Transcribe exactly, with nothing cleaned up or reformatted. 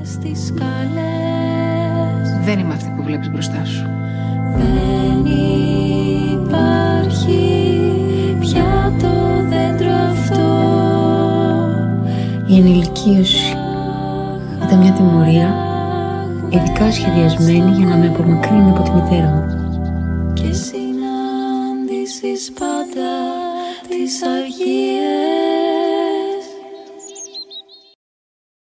στις σκάλες. Δεν είμαι αυτή που βλέπεις μπροστά σου. Δεν υπάρχει πια το δέντρο αυτό. Η ενηλικίωση ήταν μια τιμωρία ειδικά σχεδιασμένη για να με απομακρύνει από τη μητέρα μου. Και συνάντησεις πάντα τις αργίες.